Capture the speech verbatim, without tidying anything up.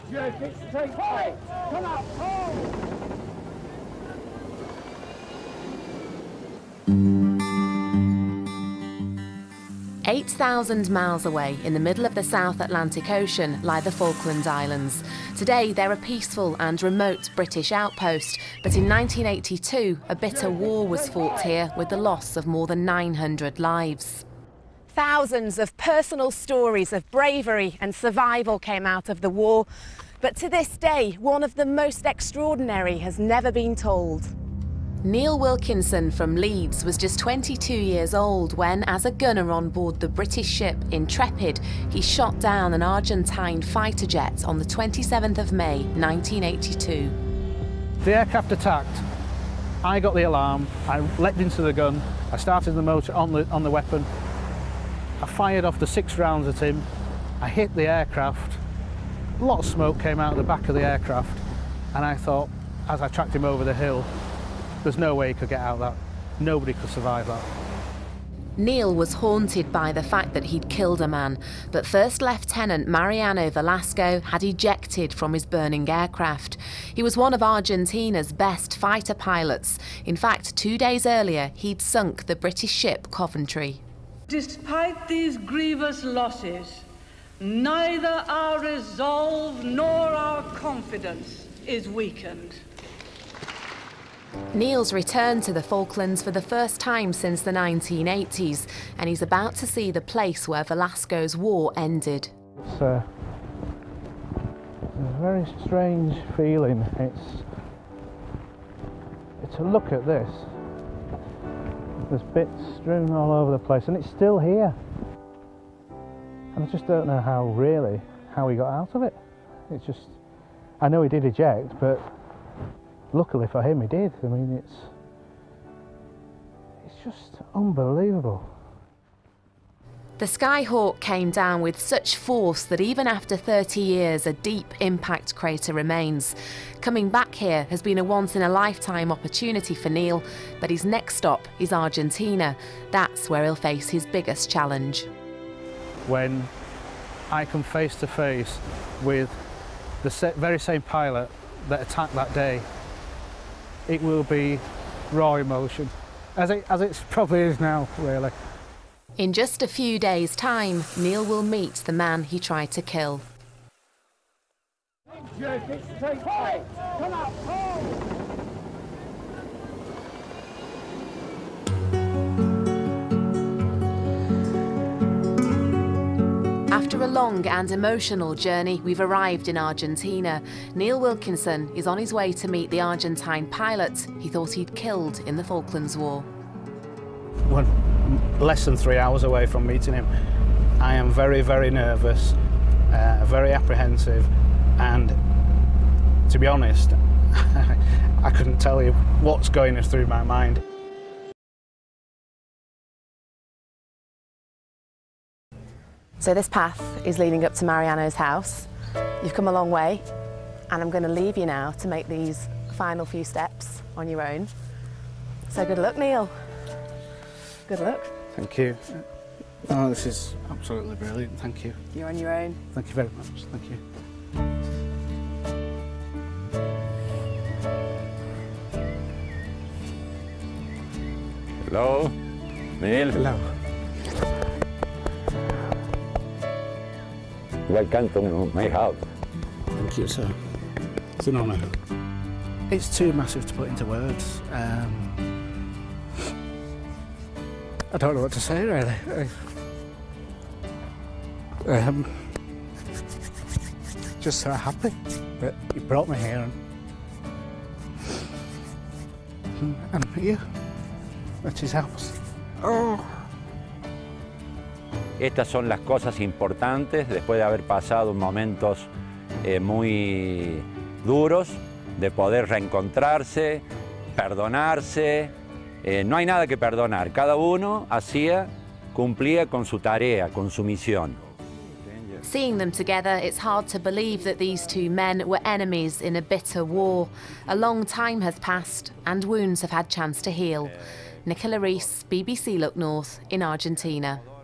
Jerk it straight. Hey, come up, hold! eight thousand miles away in the middle of the South Atlantic Ocean lie the Falkland Islands. Today they're a peaceful and remote British outpost, but in nineteen eighty-two a bitter war was fought here with the loss of more than nine hundred lives. Thousands of personal stories of bravery and survival came out of the war, but to this day one of the most extraordinary has never been told. Neil Wilkinson from Leeds was just twenty-two years old when, as a gunner on board the British ship Intrepid, he shot down an Argentine fighter jet on the twenty-seventh of May nineteen eighty-two. The aircraft attacked. I got the alarm, I leapt into the gun, I started the motor on the, on the weapon, I fired off the six rounds at him, I hit the aircraft, a lot of smoke came out of the back of the aircraft, and I thought, as I tracked him over the hill, there's no way he could get out of that. Nobody could survive that. Neil was haunted by the fact that he'd killed a man, but First Lieutenant Mariano Velasco had ejected from his burning aircraft. He was one of Argentina's best fighter pilots. In fact, two days earlier, he'd sunk the British ship Coventry. Despite these grievous losses, neither our resolve nor our confidence is weakened. Neil's returned to the Falklands for the first time since the nineteen eighties, and he's about to see the place where Velasco's war ended. It's a, it's a very strange feeling. It's, it's a look at this. There's bits strewn all over the place, and it's still here. And I just don't know how, really, how he got out of it. It's just, I know he did eject, but luckily for him, he did. I mean, it's it's just unbelievable. The Skyhawk came down with such force that even after thirty years, a deep impact crater remains. Coming back here has been a once-in-a-lifetime opportunity for Neil, but his next stop is Argentina. That's where he'll face his biggest challenge. When I come face to face with the very same pilot that attacked that day, it will be raw emotion, as it, as it probably is now, really. In just a few days' time, Neil will meet the man he tried to kill. Jerk it straight. Hey, come up, hold! After a long and emotional journey, we've arrived in Argentina. Neil Wilkinson is on his way to meet the Argentine pilot he thought he'd killed in the Falklands War. We're less than three hours away from meeting him. I am very, very nervous, uh, very apprehensive, and to be honest, I couldn't tell you what's going through my mind. So this path is leading up to Mariano's house. You've come a long way, and I'm going to leave you now to make these final few steps on your own. So good luck, Neil. Good luck. Thank you. Oh, this is absolutely brilliant. Thank you. You're on your own. Thank you very much. Thank you. Hello, Neil. Hello. Welcome to my house. Thank you, sir. It's an honour. It's too massive to put into words. Um, I don't know what to say, really. I, um, just so happy that you brought me here and, and here at his house. Oh. Estas son las cosas importantes después de haber pasado momentos eh, muy duros, de poder reencontrarse, perdonarse. Eh, no hay nada que perdonar. Cada uno hacía, cumplía con su tarea, con su misión. Seeing them together, it's hard to believe that these two men were enemies in a bitter war. A long time has passed and wounds have had chance to heal. Nicola Rees, B B C Look North in Argentina.